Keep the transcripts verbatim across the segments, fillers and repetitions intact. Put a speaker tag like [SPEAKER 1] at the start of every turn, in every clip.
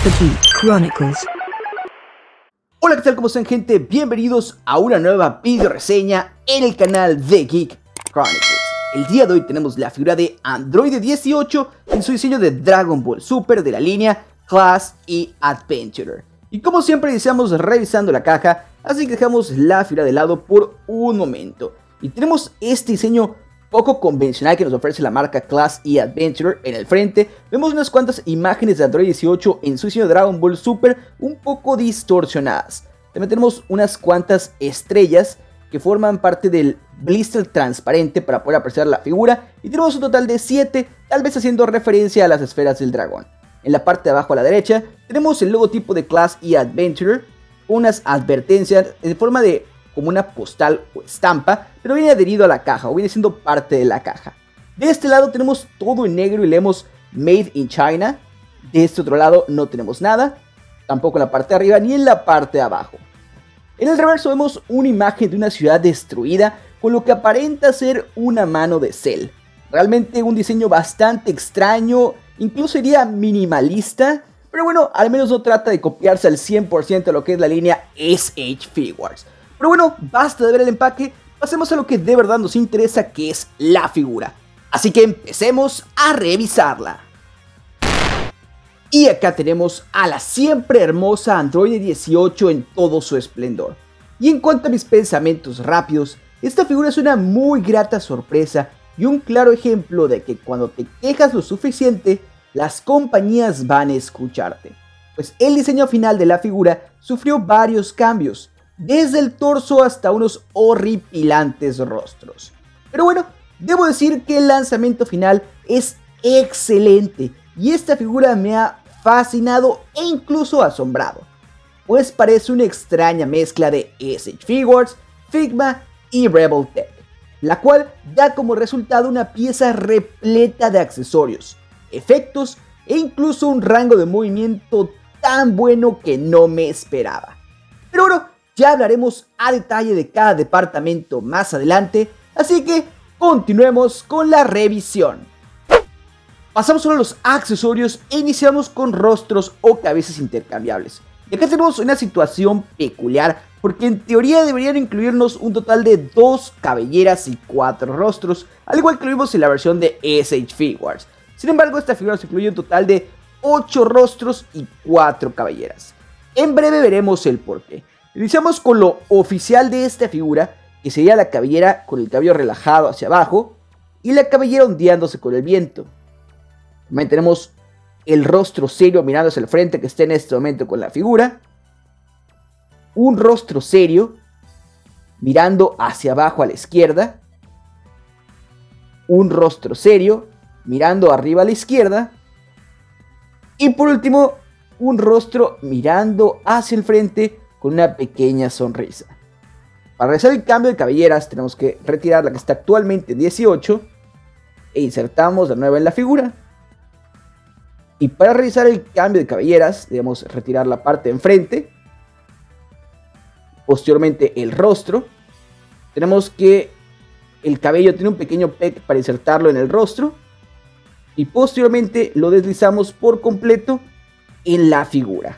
[SPEAKER 1] The Geek Chronicles.
[SPEAKER 2] Hola, ¿qué tal? ¿Cómo están, gente? Bienvenidos a una nueva video reseña en el canal de Geek Chronicles. El día de hoy tenemos la figura de Android dieciocho en su diseño de Dragon Ball Super de la línea Class y Adventurer. Y como siempre iniciamos revisando la caja, así que dejamos la figura de lado por un momento. Y tenemos este diseño poco convencional que nos ofrece la marca Class y Adventurer en el frente. Vemos unas cuantas imágenes de Android dieciocho en su diseño de Dragon Ball Super un poco distorsionadas. También tenemos unas cuantas estrellas que forman parte del blister transparente para poder apreciar la figura. Y tenemos un total de siete, tal vez haciendo referencia a las esferas del dragón. En la parte de abajo a la derecha tenemos el logotipo de Class y Adventurer, unas advertencias en forma de como una postal o estampa, pero viene adherido a la caja o viene siendo parte de la caja. De este lado tenemos todo en negro y leemos Made in China. De este otro lado no tenemos nada, tampoco en la parte de arriba ni en la parte de abajo. En el reverso vemos una imagen de una ciudad destruida con lo que aparenta ser una mano de Cell. Realmente un diseño bastante extraño, incluso diría minimalista, pero bueno, al menos no trata de copiarse al cien por ciento de lo que es la línea S H Figuarts. Pero bueno, basta de ver el empaque, pasemos a lo que de verdad nos interesa, que es la figura. Así que empecemos a revisarla. Y acá tenemos a la siempre hermosa Android dieciocho en todo su esplendor. Y en cuanto a mis pensamientos rápidos, esta figura es una muy grata sorpresa y un claro ejemplo de que cuando te quejas lo suficiente, las compañías van a escucharte. Pues el diseño final de la figura sufrió varios cambios, desde el torso hasta unos horripilantes rostros. Pero bueno, debo decir que el lanzamiento final es excelente y esta figura me ha fascinado e incluso asombrado, pues parece una extraña mezcla de S H Figuarts, Figma y Rebel Tech, la cual da como resultado una pieza repleta de accesorios, efectos e incluso un rango de movimiento tan bueno que no me esperaba. Pero bueno, ya hablaremos a detalle de cada departamento más adelante, así que continuemos con la revisión. Pasamos solo a los accesorios e iniciamos con rostros o cabezas intercambiables. Y acá tenemos una situación peculiar, porque en teoría deberían incluirnos un total de dos cabelleras y cuatro rostros, al igual que lo vimos en la versión de S H Figuarts. Sin embargo, esta figura se incluye un total de ocho rostros y cuatro cabelleras. En breve veremos el porqué. Iniciamos con lo oficial de esta figura, que sería la cabellera con el cabello relajado hacia abajo y la cabellera ondeándose con el viento. También tenemos el rostro serio mirando hacia el frente que está en este momento con la figura. Un rostro serio mirando hacia abajo a la izquierda. Un rostro serio mirando arriba a la izquierda. Y por último, un rostro mirando hacia el frente con una pequeña sonrisa. Para realizar el cambio de cabelleras tenemos que retirar la que está actualmente en dieciocho e insertamos de nuevo en la figura. Y para realizar el cambio de cabelleras debemos retirar la parte de enfrente, posteriormente el rostro. Tenemos que el cabello tiene un pequeño pec para insertarlo en el rostro y posteriormente lo deslizamos por completo en la figura.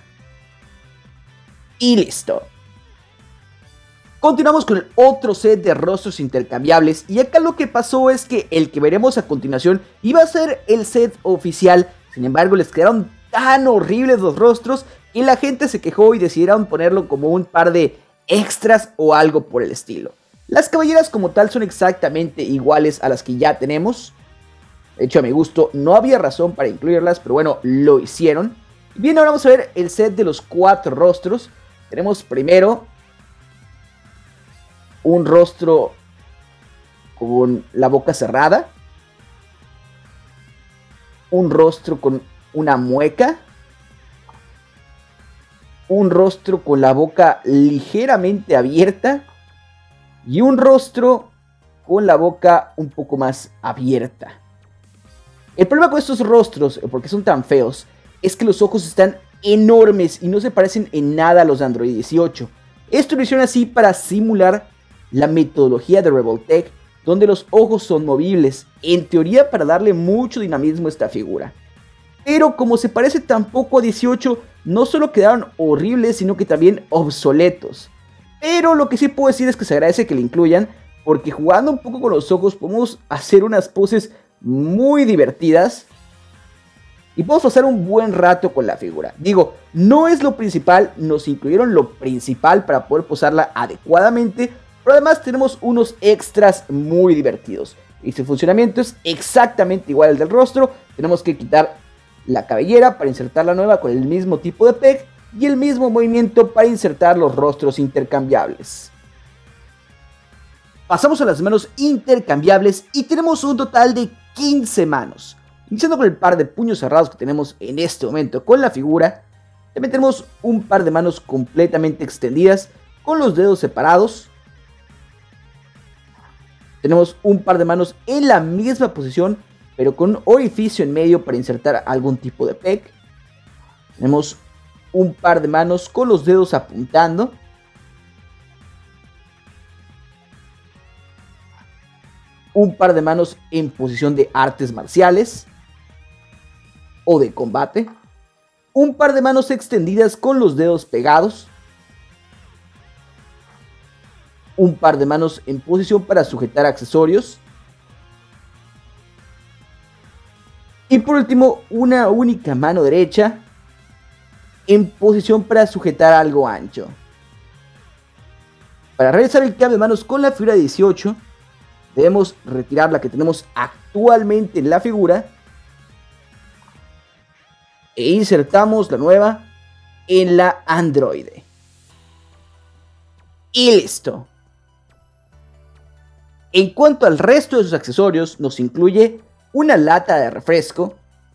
[SPEAKER 2] Y listo. Continuamos con el otro set de rostros intercambiables, y acá lo que pasó es que el que veremos a continuación iba a ser el set oficial. Sin embargo, les quedaron tan horribles los rostros que la gente se quejó y decidieron ponerlo como un par de extras o algo por el estilo. Las cabelleras como tal son exactamente iguales a las que ya tenemos. De hecho, a mi gusto no había razón para incluirlas, pero bueno, lo hicieron. Bien, ahora vamos a ver el set de los cuatro rostros. Tenemos primero un rostro con la boca cerrada, un rostro con una mueca, un rostro con la boca ligeramente abierta y un rostro con la boca un poco más abierta. El problema con estos rostros, porque son tan feos, es que los ojos están enormes y no se parecen en nada a los de Android dieciocho. Esto lo hicieron así para simular la metodología de Rebel Tech, donde los ojos son movibles, en teoría para darle mucho dinamismo a esta figura. Pero como se parece tan poco a dieciocho, no solo quedaron horribles, sino que también obsoletos. Pero lo que sí puedo decir es que se agradece que le incluyan, porque jugando un poco con los ojos podemos hacer unas poses muy divertidas y podemos pasar un buen rato con la figura. Digo, no es lo principal, nos incluyeron lo principal para poder posarla adecuadamente, pero además tenemos unos extras muy divertidos. Y su funcionamiento es exactamente igual al del rostro. Tenemos que quitar la cabellera para insertar la nueva con el mismo tipo de peg y el mismo movimiento para insertar los rostros intercambiables. Pasamos a las manos intercambiables y tenemos un total de quince manos. Iniciando con el par de puños cerrados que tenemos en este momento con la figura, también tenemos un par de manos completamente extendidas con los dedos separados. Tenemos un par de manos en la misma posición, pero con un orificio en medio para insertar algún tipo de peg. Tenemos un par de manos con los dedos apuntando. Un par de manos en posición de artes marciales o de combate. Un par de manos extendidas con los dedos pegados. Un par de manos en posición para sujetar accesorios. Y por último, una única mano derecha en posición para sujetar algo ancho. Para realizar el cambio de manos con la figura dieciocho, debemos retirar la que tenemos actualmente en la figura e insertamos la nueva en la androide. Y listo. En cuanto al resto de sus accesorios, nos incluye una lata de refresco,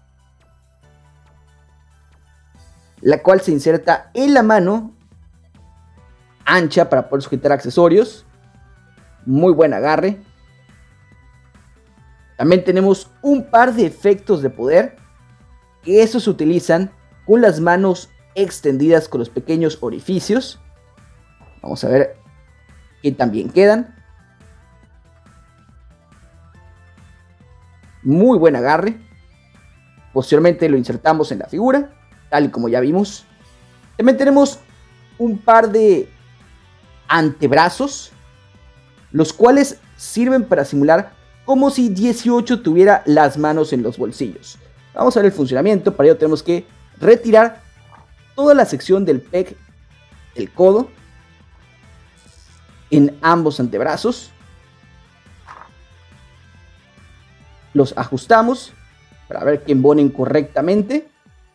[SPEAKER 2] la cual se inserta en la mano ancha para poder sujetar accesorios. Muy buen agarre. También tenemos un par de efectos de poder, que esos se utilizan con las manos extendidas con los pequeños orificios. Vamos a ver qué también quedan. Muy buen agarre. Posteriormente lo insertamos en la figura, tal y como ya vimos. También tenemos un par de antebrazos, los cuales sirven para simular como si dieciocho tuviera las manos en los bolsillos. Vamos a ver el funcionamiento. Para ello tenemos que retirar toda la sección del peg del codo en ambos antebrazos. Los ajustamos para ver que embonen correctamente.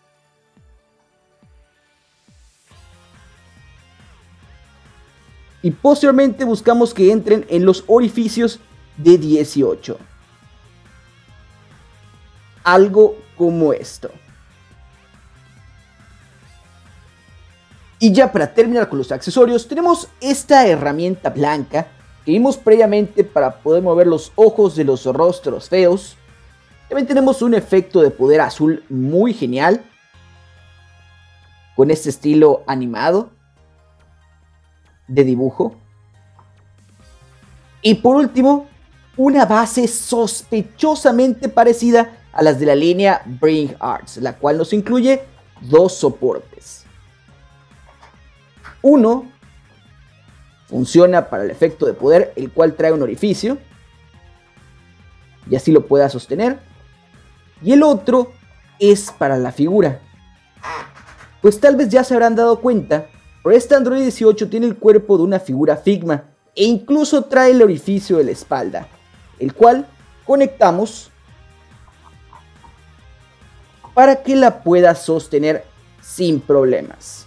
[SPEAKER 2] Y posteriormente buscamos que entren en los orificios de dieciocho. Algo como esto. Y ya para terminar con los accesorios, tenemos esta herramienta blanca que vimos previamente para poder mover los ojos de los rostros feos. También tenemos un efecto de poder azul muy genial, con este estilo animado de dibujo. Y por último, una base sospechosamente parecida a las de la línea Bring Arts, la cual nos incluye dos soportes. Uno funciona para el efecto de poder, el cual trae un orificio y así lo pueda sostener. Y el otro es para la figura. Pues tal vez ya se habrán dado cuenta, pero este Android dieciocho tiene el cuerpo de una figura Figma e incluso trae el orificio de la espalda, el cual conectamos para que la pueda sostener sin problemas.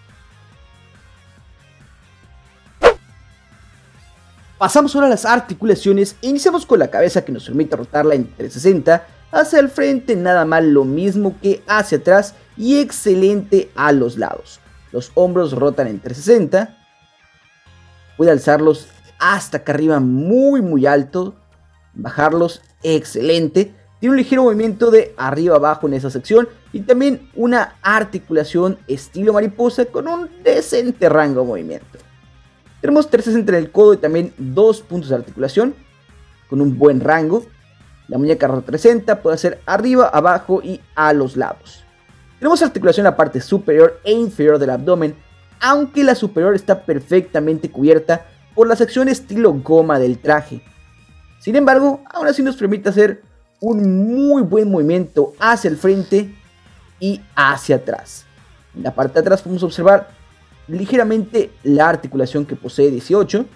[SPEAKER 2] Pasamos ahora a las articulaciones e iniciamos con la cabeza, que nos permite rotarla en trescientos sesenta hacia el frente, nada mal lo mismo que hacia atrás, y excelente a los lados. Los hombros rotan en trescientos sesenta, puede alzarlos hasta acá arriba muy muy alto, bajarlos excelente, tiene un ligero movimiento de arriba abajo en esa sección y también una articulación estilo mariposa con un decente rango de movimiento. Tenemos trescientos sesenta en el codo y también dos puntos de articulación con un buen rango. La muñeca rota trescientos sesenta puede hacer arriba, abajo y a los lados. Tenemos articulación en la parte superior e inferior del abdomen, aunque la superior está perfectamente cubierta por la sección estilo goma del traje. Sin embargo, aún así nos permite hacer un muy buen movimiento hacia el frente y hacia atrás. En la parte de atrás podemos observar ligeramente la articulación que posee dieciocho.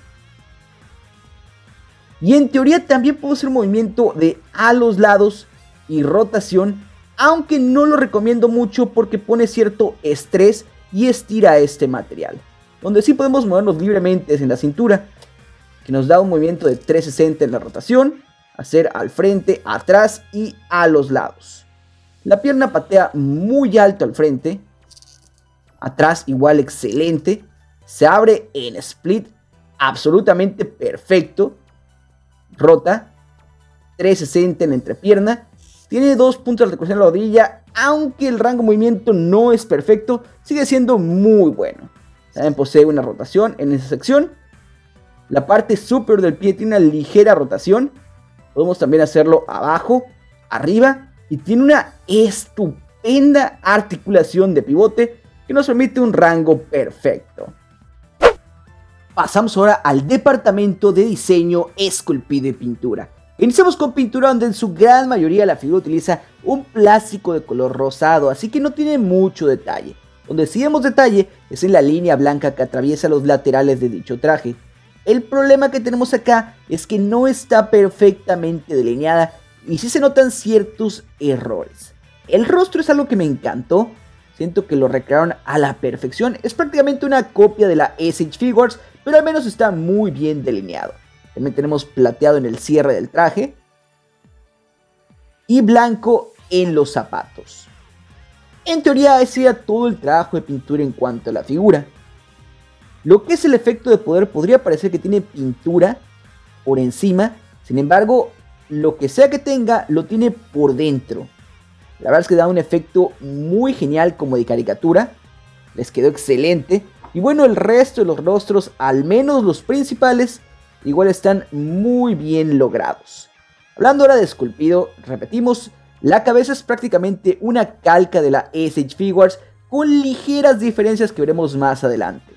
[SPEAKER 2] Y en teoría también podemos hacer un movimiento de a los lados y rotación, aunque no lo recomiendo mucho porque pone cierto estrés y estira este material. Donde sí podemos movernos libremente es en la cintura, que nos da un movimiento de trescientos sesenta en la rotación, hacer al frente, atrás y a los lados. La pierna patea muy alto al frente, atrás igual excelente, se abre en split absolutamente perfecto, rota, trescientos sesenta en la entrepierna, tiene dos puntos de articulación en la rodilla, aunque el rango de movimiento no es perfecto, sigue siendo muy bueno. También posee una rotación en esa sección. La parte superior del pie tiene una ligera rotación, podemos también hacerlo abajo, arriba, y tiene una estupenda articulación de pivote que nos permite un rango perfecto. Pasamos ahora al departamento de diseño, esculpido y pintura. Iniciamos con pintura, donde en su gran mayoría la figura utiliza un plástico de color rosado, así que no tiene mucho detalle. Donde sí vemos detalle es en la línea blanca que atraviesa los laterales de dicho traje. El problema que tenemos acá es que no está perfectamente delineada y sí se notan ciertos errores. El rostro es algo que me encantó, siento que lo recrearon a la perfección, es prácticamente una copia de la S H Figuarts, pero al menos está muy bien delineado. También tenemos plateado en el cierre del traje y blanco en los zapatos. En teoría ese era todo el trabajo de pintura en cuanto a la figura. Lo que es el efecto de poder podría parecer que tiene pintura por encima, sin embargo lo que sea que tenga lo tiene por dentro. La verdad es que da un efecto muy genial como de caricatura, les quedó excelente. Y bueno, el resto de los rostros, al menos los principales, igual están muy bien logrados. Hablando ahora de esculpido, repetimos, la cabeza es prácticamente una calca de la S H Figuarts con ligeras diferencias que veremos más adelante.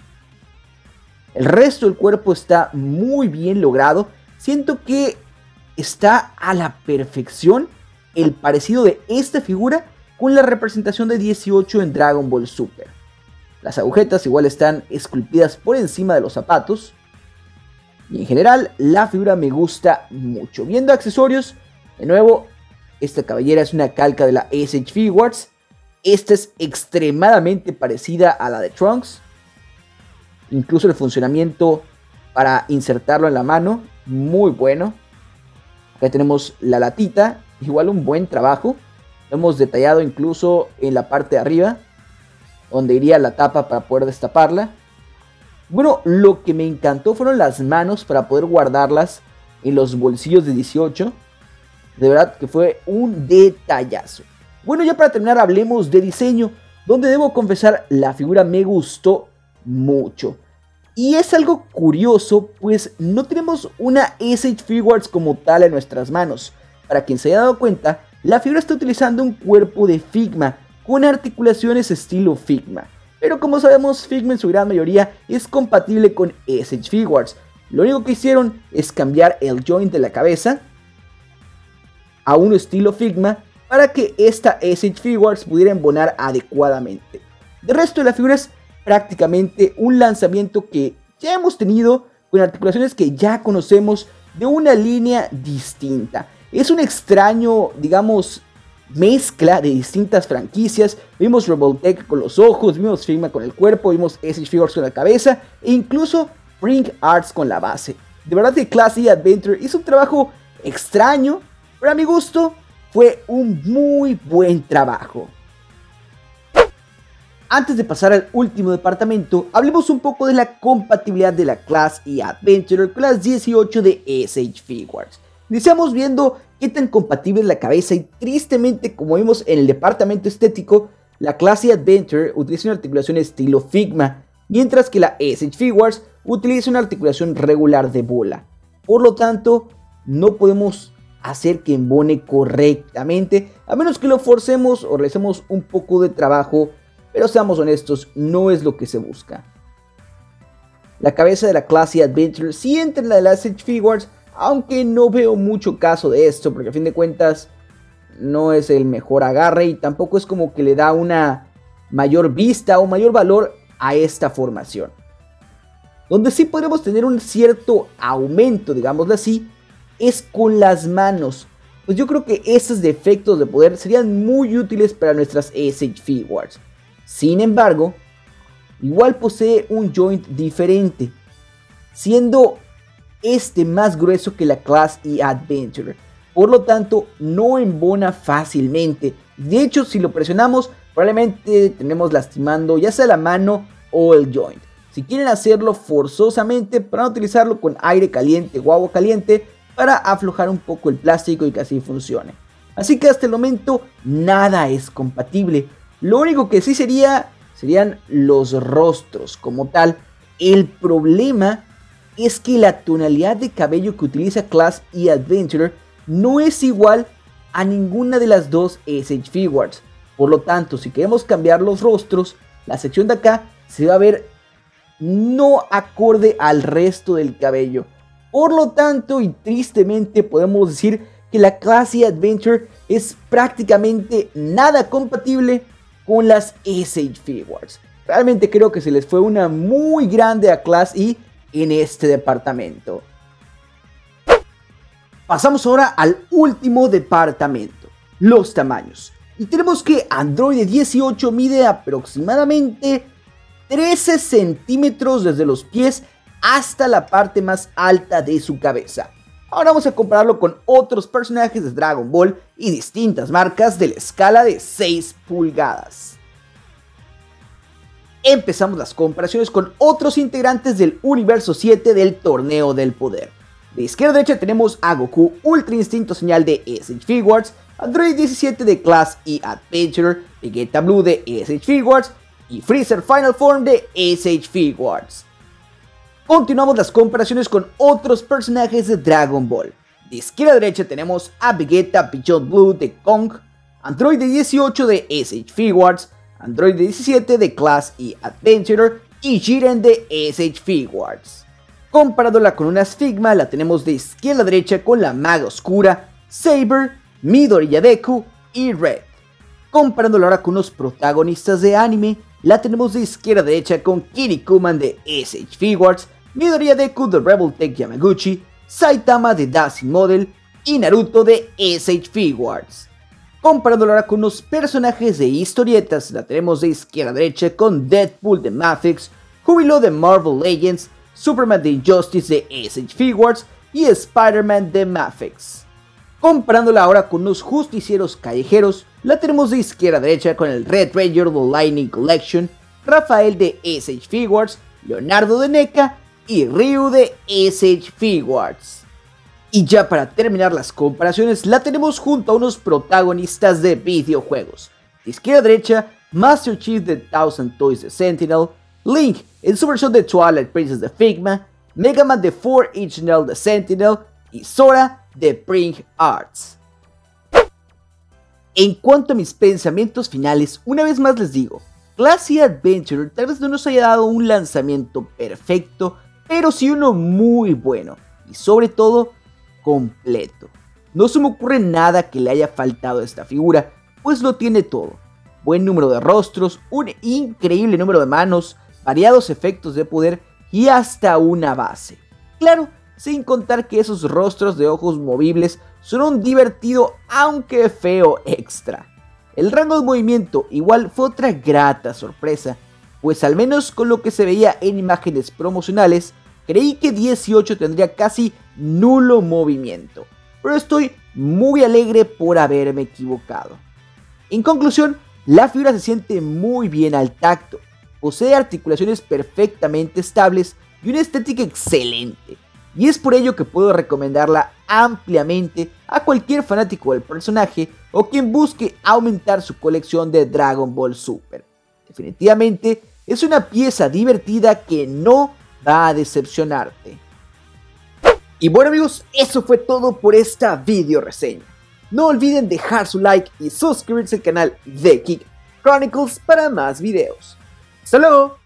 [SPEAKER 2] El resto del cuerpo está muy bien logrado, siento que está a la perfección el parecido de esta figura con la representación de dieciocho en Dragon Ball Super. Las agujetas igual están esculpidas por encima de los zapatos. Y en general la figura me gusta mucho. Viendo accesorios, de nuevo, esta cabellera es una calca de la S H Figuarts. Esta es extremadamente parecida a la de Trunks. Incluso el funcionamiento para insertarlo en la mano, muy bueno. Acá tenemos la latita, igual un buen trabajo. Lo hemos detallado incluso en la parte de arriba, donde iría la tapa para poder destaparla. Bueno, lo que me encantó fueron las manos para poder guardarlas en los bolsillos de dieciocho. De verdad que fue un detallazo. Bueno, ya para terminar hablemos de diseño, donde debo confesar la figura me gustó mucho. Y es algo curioso, pues no tenemos una S H Figuarts como tal en nuestras manos. Para quien se haya dado cuenta, la figura está utilizando un cuerpo de Figma con articulaciones estilo Figma. Pero como sabemos, Figma en su gran mayoría es compatible con S H Figuarts. Lo único que hicieron es cambiar el joint de la cabeza a un estilo Figma para que esta S H Figuarts pudiera embonar adecuadamente. De resto de la figura es prácticamente un lanzamiento que ya hemos tenido con articulaciones que ya conocemos de una línea distinta. Es un extraño, digamos, mezcla de distintas franquicias. Vimos Robotech con los ojos, vimos Figma con el cuerpo, vimos S H Figuarts con la cabeza e incluso Brink Arts con la base. De verdad que Classy Adventure hizo un trabajo extraño, pero a mi gusto fue un muy buen trabajo. Antes de pasar al último departamento, hablemos un poco de la compatibilidad de la Classy Adventure con las dieciocho de S H Figuarts. Iniciamos viendo qué tan compatible es la cabeza y tristemente, como vimos en el departamento estético, la Classy Adventure utiliza una articulación estilo Figma, mientras que la S H Figuarts utiliza una articulación regular de bola. Por lo tanto, no podemos hacer que embone correctamente, a menos que lo forcemos o realicemos un poco de trabajo, pero seamos honestos, no es lo que se busca. La cabeza de la clase Adventure sí entra en la de las Sage Figuarts, aunque no veo mucho caso de esto, porque a fin de cuentas no es el mejor agarre y tampoco es como que le da una mayor vista o mayor valor a esta formación. Donde sí podremos tener un cierto aumento, digámoslo así, es con las manos. Pues yo creo que esos defectos de poder serían muy útiles para nuestras Sage Figuarts. Sin embargo, igual posee un joint diferente, siendo este más grueso que la Class E Adventure. Por lo tanto, no embona fácilmente. De hecho, si lo presionamos, probablemente tenemos lastimando ya sea la mano o el joint. Si quieren hacerlo forzosamente, para utilizarlo con aire caliente o agua caliente para aflojar un poco el plástico y que así funcione. Así que hasta el momento nada es compatible. Lo único que sí sería serían los rostros como tal. El problema es que la tonalidad de cabello que utiliza Class E Adventure no es igual a ninguna de las dos Sage Figuarts. Por lo tanto, si queremos cambiar los rostros, la sección de acá se va a ver no acorde al resto del cabello. Por lo tanto, y tristemente podemos decir que la Class E Adventure es prácticamente nada compatible con las Sage Figuarts. Realmente creo que se les fue una muy grande a Class E en este departamento. Pasamos ahora al último departamento, los tamaños. Y tenemos que Android dieciocho mide aproximadamente trece centímetros desde los pies hasta la parte más alta de su cabeza. Ahora vamos a compararlo con otros personajes de Dragon Ball y distintas marcas de la escala de seis pulgadas. Empezamos las comparaciones con otros integrantes del universo siete del Torneo del Poder. De izquierda a derecha tenemos a Goku Ultra Instinto Señal de Sage Figuarts, Android diecisiete de Class E Adventure, Vegeta Blue de Sage Figuarts y Freezer Final Form de Sage Figuarts. Continuamos las comparaciones con otros personajes de Dragon Ball. De izquierda a derecha tenemos a Vegeta Beyond Blue de Kong, Android dieciocho de Sage Figuarts, Android diecisiete de Class E Adventure y Jiren de Sage Figuarts. Comparándola con una Figma, la tenemos de izquierda a derecha con la Maga Oscura, Saber, Midoriya Deku y Red. Comparándola ahora con los protagonistas de anime, la tenemos de izquierda a derecha con Kinnikuman de Sage Figuarts, Midoriya Deku de Rebel Tech Yamaguchi, Saitama de Dancing Model y Naruto de Sage Figuarts. Comparándola ahora con los personajes de historietas, la tenemos de izquierda a derecha con Deadpool de Mafex, Júbilo de Marvel Legends, Superman de Injustice de Sage Figuarts y Spider-Man de Mafex. Comparándola ahora con los justicieros callejeros, la tenemos de izquierda a derecha con el Red Ranger de Lightning Collection, Rafael de Sage Figuarts, Leonardo de N E C A y Ryu de Sage Figuarts. Y ya para terminar las comparaciones, la tenemos junto a unos protagonistas de videojuegos. De izquierda a derecha, Master Chief de Thousand Toys de Sentinel, Link en su versión de Twilight Princess de Figma, Mega Man de four inch Nail de Sentinel y Sora de Brink Arts. En cuanto a mis pensamientos finales, una vez más les digo, Class E Adventure tal vez no nos haya dado un lanzamiento perfecto, pero sí uno muy bueno y sobre todo completo. No se me ocurre nada que le haya faltado a esta figura, pues lo tiene todo. Buen número de rostros, un increíble número de manos, variados efectos de poder y hasta una base. Claro, sin contar que esos rostros de ojos movibles son un divertido aunque feo extra. El rango de movimiento igual fue otra grata sorpresa, pues al menos con lo que se veía en imágenes promocionales, creí que dieciocho tendría casi nulo movimiento, pero estoy muy alegre por haberme equivocado. En conclusión, la figura se siente muy bien al tacto, posee articulaciones perfectamente estables y una estética excelente, y es por ello que puedo recomendarla ampliamente a cualquier fanático del personaje o quien busque aumentar su colección de Dragon Ball Super. Definitivamente es una pieza divertida que no va a decepcionarte. Y bueno amigos, eso fue todo por esta video reseña. No olviden dejar su like y suscribirse al canal de Geek Chronicles para más videos. ¡Hasta luego!